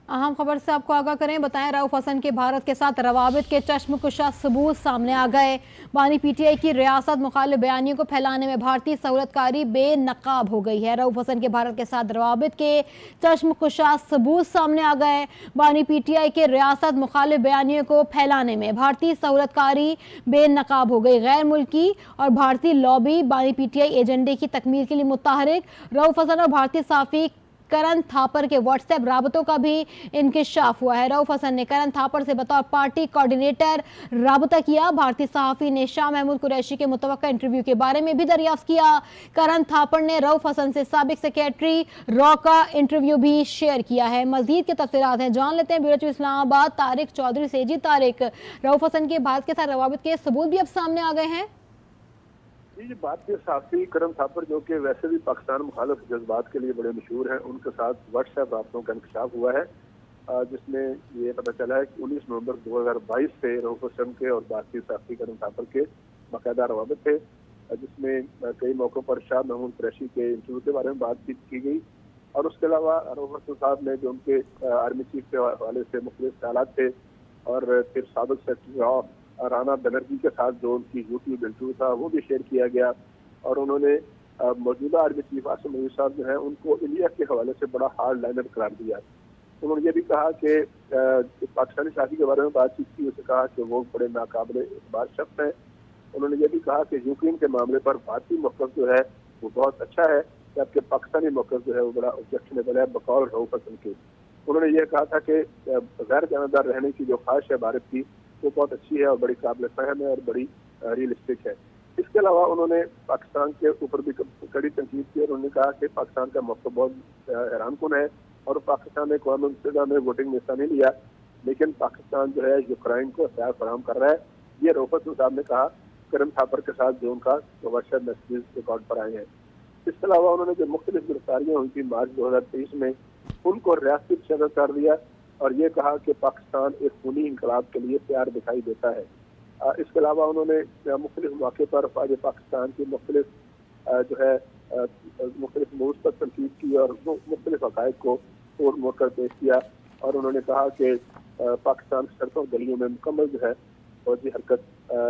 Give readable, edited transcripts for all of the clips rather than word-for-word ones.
अहम खबर से आपको आगाह करें, बताएं रऊफ हसन के भारत के साथ रवाबित के चश्मकुशा सबूत सामने आ गए। बानी पीटीआई की रियासत मुखालिफ बयानियों को फैलाने में भारतीय सहूलतकारी बेनकाब हो गई है। रऊफ हसन के भारत के साथ रवाबित के चश्मकुशा सबूत सामने आ गए। बानी पीटीआई के रियासत मुखालिफ बयानियों को फैलाने में भारतीय सहूलतकारी बेनकाब हो गई। गैर मुल्की और भारतीय लॉबी बानी पीटीआई एजेंडे की तकमील के लिए मुतहरिक। रऊफ हसन और भारतीय साफी करण थापर के व्हाट्सएप राबतों का भी इंकिशाफ हुआ है। रऊफ हसन ने करण थापर से बतौर पार्टी कोऑर्डिनेटर राबता किया। भारतीय सहाफ़ी ने शाह महमूद कुरैशी के मुतवक्का इंटरव्यू के बारे में भी दरियाफ्त किया। करण थापर ने रऊफ हसन से साबिक सेक्रेटरी रॉ का इंटरव्यू भी शेयर किया है। मजीद के तफसीलात हैं, जान लेते हैं ब्यूरो चीफ इस्लामाबाद तारिक चौधरी से। जी तारिक, रऊफ हसन के भारत के साथ रवाबित के सबूत भी अब सामने आ गए हैं। ये बात के साथी करम थापर जो कि वैसे भी पाकिस्तान मुखालिफ जज्बात के लिए बड़े मशहूर हैं, उनके साथ व्हाट्सएप राब्तों का इंकशाफ हुआ है, जिसमें ये पता चला है कि 19 नवंबर 2022 से रऊफ हसन के और भारतीय साथी करम थापर के बाकायदा रवाबित थे, जिसमें कई मौक़ों पर शाह महमूद कुरैशी के इंटरव्यू के बारे में बातचीत की गई। और उसके अलावा रऊफ हसन साहब ने जो उनके आर्मी चीफ के हवाले से मुख्तलिफ ख्यालात थे, और फिर साबिक सेक्रेटरी रॉ राना बनर्जी के साथ जो उनकी यूट्यूब इंटरव्यू था वो भी शेयर किया गया। और उन्होंने मौजूदा आर्मी चीफ आसिम मयूर साहब जो है उनको इंडिया के हवाले से बड़ा हार्ड लाइनर करार दिया। उन्होंने ये भी कहा कि पाकिस्तानी शादी के बारे में बातचीत की, उसे कहा कि वो बड़े नाकाबिले एतबार शख्स हैं। उन्होंने ये भी कहा कि यूक्रेन के मामले पर भारतीय मौक़िफ़ जो है वो बहुत अच्छा है, जबकि पाकिस्तानी मौक़िफ़ जो है वो बड़ा ऑब्जेक्शनेबल है बकौल रऊफ हसन के। उन्होंने ये कहा था कि गैर जानबदार रहने की जो ख्वाहिश है भारत की वो बहुत अच्छी है और बड़ी काबिल फहम है और बड़ी रियलिस्टिक है। इसके अलावा उन्होंने पाकिस्तान के ऊपर भी कड़ी तनकीद की और उन्होंने कहा कि पाकिस्तान का मौक़िफ़ बहुत हैरानकुन है और पाकिस्तान ने अक़वाम मुत्तहिदा में वोटिंग में हिस्सा नहीं लिया, लेकिन पाकिस्तान जो है यूक्रेन को हथियार फराहम कर रहा है। ये रऊफ हसन साहब ने कहा करम थापर के साथ जो उनका व्हाट्सएप मैसेज रिकॉर्ड पर आए हैं। इसके अलावा उन्होंने जो मुख्तलिफ गिरफ्तारियाँ हुई थी मार्च 2023 में, उनको रियासती शदत कर दिया और ये कहा कि पाकिस्तान एक खूनी इंकलाब के लिए तैयार दिखाई देता है। इसके अलावा उन्होंने मुख्तलिफ मौके पर अफवाज पाकिस्तान की मुख्तलिफ जो है मुख्तलिफ मोर्स पर तनकीद की और मुख्तलिफ हक़ाइक़ को तोड़ मोड़ कर पेश किया। और उन्होंने कहा कि पाकिस्तान की सड़कों गलियों में मुकम्मल जो है फौजी हरकत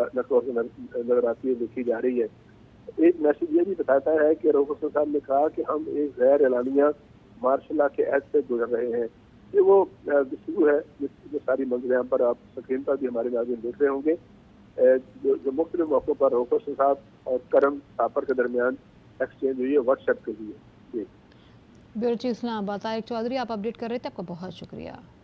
नजर आती है, देखी जा रही है। एक मैसेज ये भी बताता है कि रऊफ हसन साहब ने कहा कि हम एक गैर एलानिया मार्शल लॉ के ऐड से गुजर रहे हैं। ये वो गुफ्तगू है जो सारी मंजिल यहाँ पर आप स्क्रीन पर भी हमारे नाज़रीन देख रहे होंगे, जो मुख्तलिफ मौक़ों पर रऊफ हसन साहब और करम थापर के दरमियान एक्सचेंज हुई है व्हाट्सएप के लिए। ब्यूरो चीफ इस्लामाबाद तारिक चौधरी, आप अपडेट कर रहे थे, आपका बहुत शुक्रिया।